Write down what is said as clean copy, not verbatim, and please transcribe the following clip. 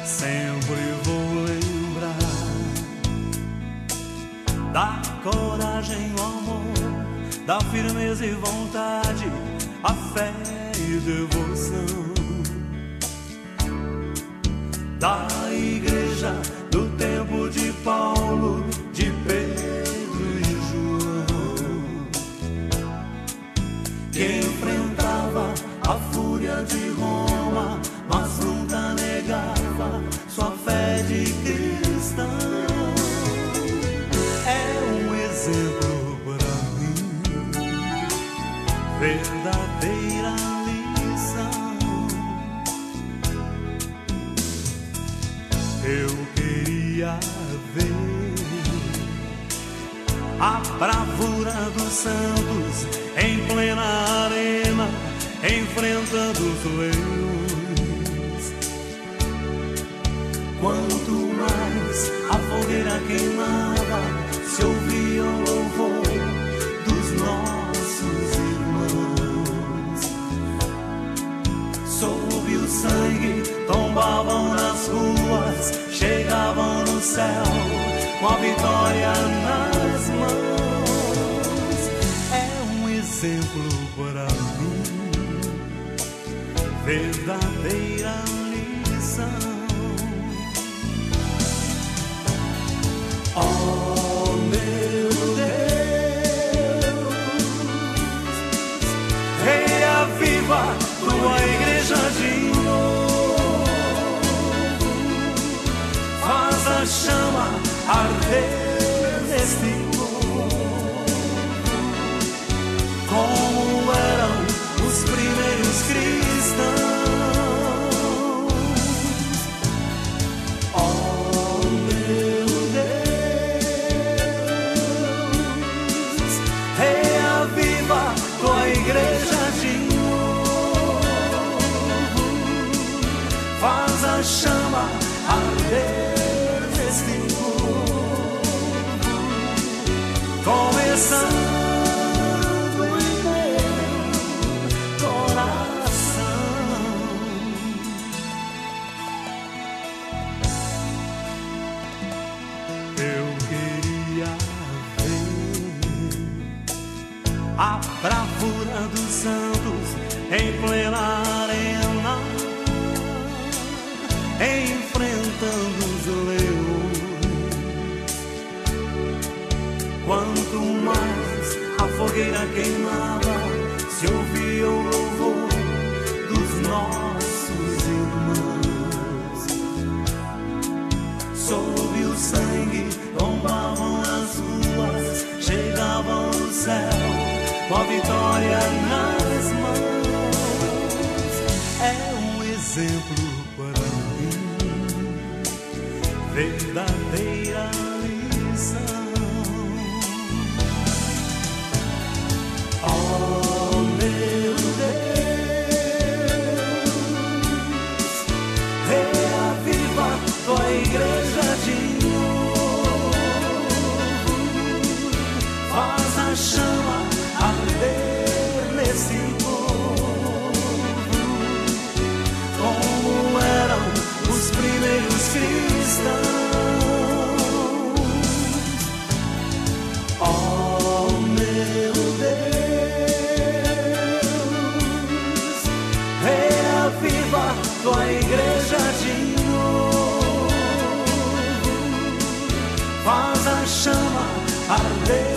Sempre vou lembrar da coragem, o amor, da firmeza e vontade, a fé e devoção da igreja do tempo de Paulo, de Pedro e João, que enfrentava a fúria de Roma, mas nunca negava sua fé de cristão. É um exemplo para mim, verdadeira lição. Eu queria ver a bravura dos santos em plena arena, enfrentando os leões. Quanto mais a fogueira queimava, se ouvia o louvor dos nossos irmãos. Sob o sangue tombavam nas ruas, chegavam no céu com a vitória nas mãos. É um exemplo para mim, verdadeira lição. Oh, meu Deus, reaviva tua igreja de novo, faz a chama arder neste povo, como eram os primeiros cristãos. Oh, meu Deus, reaviva tua igreja de novo, faz a chama arder neste povo, começando em meu coração. Eu queria ver a bravura dos santos em plena arena, enfrentando os leões. Quanto mais a fogueira queimava, se ouvia o louvor dos nossos irmãos. Sob o sangue tombavam as ruas, chegavam no céu com a vitória nas mãos. É um exemplo para mim, verdadeira lição. Oh, meu Deus, reaviva tua igreja de novo, faz a chama arder nesse povo, como eram os primeiros cristãos. Oh, meu Deus, reaviva tua igreja de novo, faz a chama arder